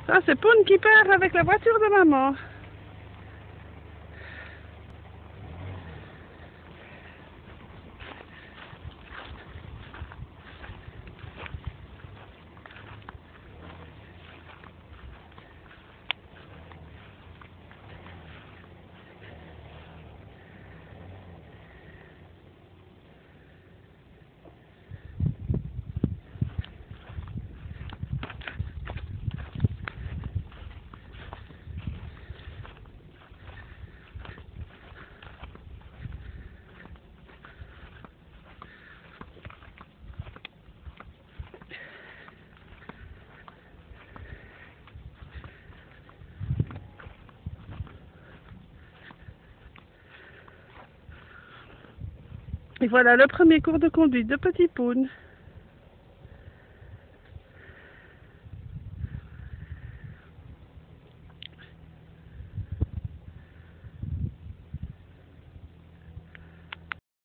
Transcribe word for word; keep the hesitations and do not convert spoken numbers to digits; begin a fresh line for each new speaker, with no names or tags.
Ça, c'est Poun qui part avec la voiture de maman. Et voilà le premier cours de conduite de Petit Poun.